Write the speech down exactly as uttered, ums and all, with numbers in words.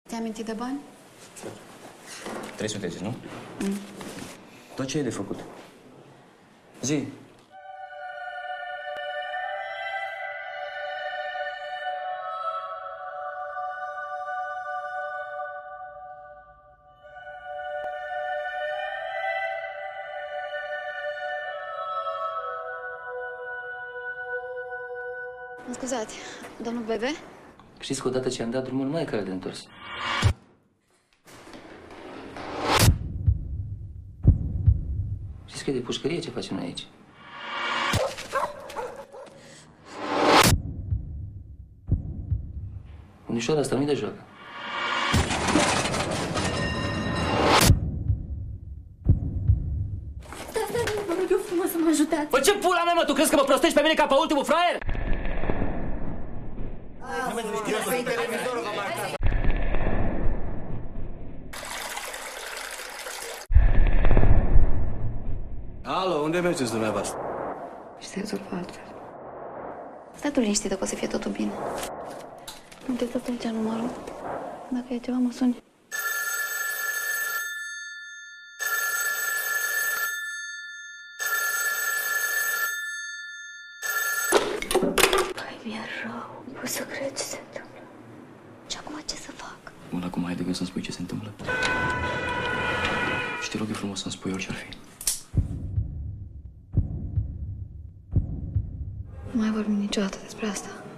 Ți-ai amintit de bani? trei sute, zici, nu? Mm. Tot ce e de făcut? Zi. Mă scuzați, domnul Bebe? Știți că odată ce am dat drumul, nu mai e cale de întors. Știți că e de pușcărie ce facem noi aici? Unișoara asta nu-i de joacă. Tata, vă rog eu frumos să mă ajutați. Păi ce pula mea, mă? Tu crezi că mă prostești pe mine ca pe ultimul fraier? Alo, unde mergeți dumneavoastră? Și se rezolvă altfel. Stai tu liniștită că o să fie totul bine. Nu te tot aici numărul. Dacă e ceva, mă suni. Păi, mi-e rău. Nu pot să cred ce se întâmplă. Și acum ce să fac? Bun, acum hai de gând să-mi spui ce se întâmplă. Și te rog eu frumos să-mi spui orice ar fi. Nu mai vorbim niciodată despre asta.